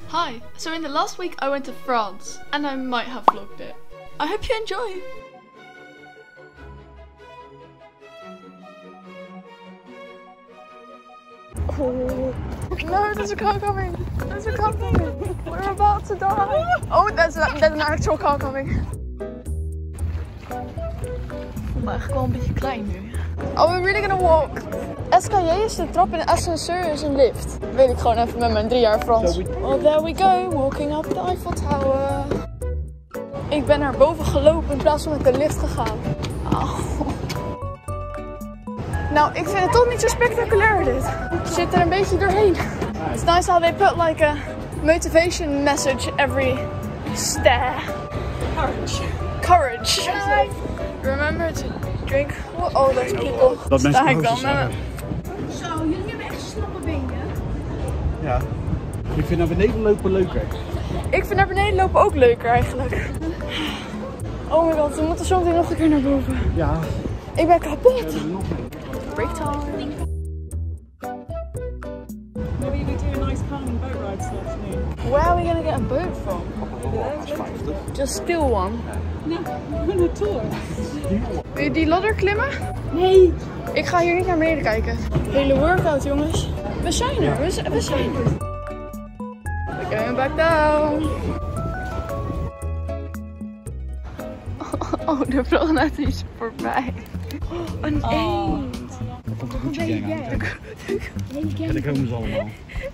Hi, so in the last week I went to France and I might have vlogged it. I hope you enjoy! Oh, no, there's a car coming! There's a car coming! We're about to die! Oh, there's an actual car coming! Ik voel me eigenlijk wel een beetje klein nu. Oh, we're really gonna walk! Escalier is de trap en ascenseur is een lift. Weet ik gewoon even met mijn 3 jaar Frans. Well, there we go, walking up the Eiffel Tower. Ik ben naar boven gelopen in plaats van met de lift gegaan. Oh. Nou, ik vind het toch niet zo spectaculair dit. Ik zit er een beetje doorheen. It's nice how they put like a motivation message every stair. Courage. Remember to drink. Oh, there's people. Dat mensen sta ik dan. Zo, jullie hebben echt slappe benen. Ja. Ik vind naar beneden lopen leuker. Ik vind naar beneden lopen ook leuker eigenlijk. Oh my god, we moeten zo meteen nog een keer naar boven. Ja. Ik ben kapot. We hebben er nog mee. Breaktime. Maybe we do a nice calming boat ride this afternoon. Where are we gonna get a boat from? Just steal one. Nee, een tour. Wil je die ladder klimmen? Nee. Ik ga hier niet naar beneden kijken. Hele workout jongens. We zijn er, we zijn er. We're going back down. Oh, de vlog is voorbij. Oh, een eend. Er komt een Gucci gang aan. Ja, daar komen ze allemaal.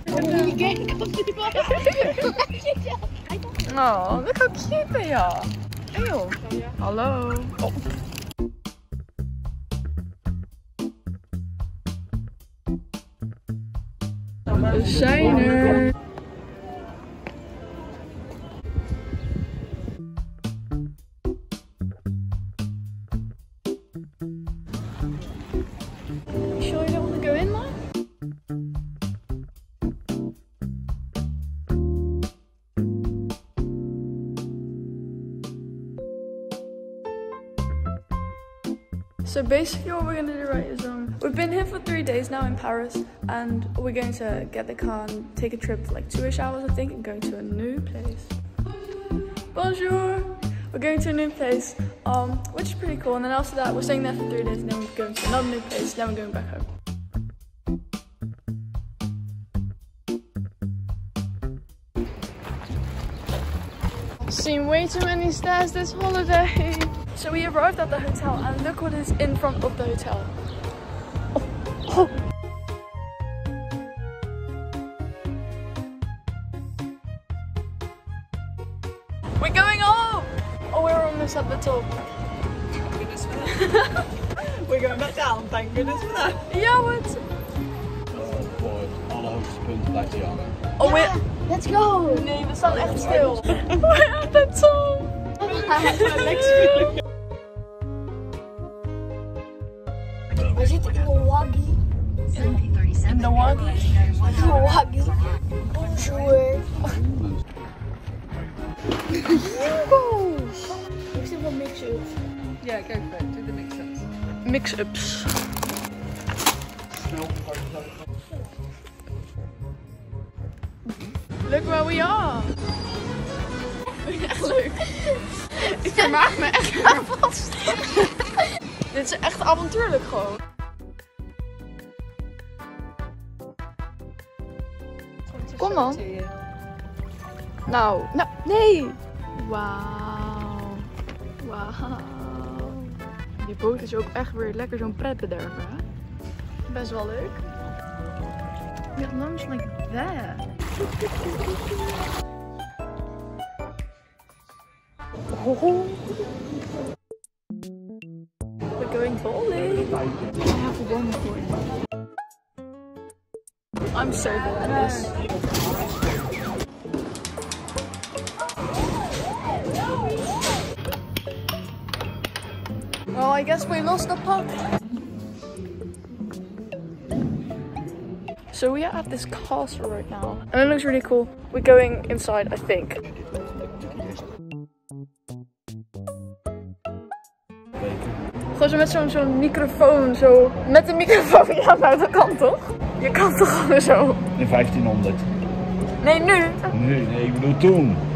Oh, look how cute they are. Eeuw. Hallo. Oh. We zijn er. Sure you don't want to go in, man? So basically what we're going to do right is we've been here for 3 days now in Paris and we're going to get the car and take a trip for like 2-ish hours I think and going to a new place. Bonjour! We're going to a new place which is pretty cool and then after that we're staying there for 3 days and then we're going to another new place and then we're going back home. Seen way too many stairs this holiday. So we arrived at the hotel and look what is in front of the hotel. Oh, oh. We're going up! Oh, we're almost at the top. Thank goodness for that. We're going back down, thank goodness for that. Yeah, what? Voor het allerhoogste punt blijft hij hangen. Oh, we're... Let's go! Nee, we staan echt stil. We're at the top! We zitten in een waggie. In de waggie. In een waggie. Bonjour. Rainbows! Ik zit wel mix-up. Yeah, go for it. Do the mix-ups. Mix-ups. Look where we are! Echt leuk. Ik vermaak me echt vast. Dit is echt avontuurlijk gewoon. Kom dan. Nou, nee! Wauw. Wauw. Die boot is ook echt weer lekker zo'n pretbederver, hè? Best wel leuk. It looks like that. Oh. We're going bowling. I have one for you. I'm so good at this. Well, I guess we lost the puck. So we are at this castle right now. And it looks really cool. We're going inside, I think. Gewoon zo met zo'n microfoon, zo. Met de microfoon, ja, naar de kant toch? Je kan toch gewoon zo. In 1500. Nee, nu. Nee, ik bedoel toen.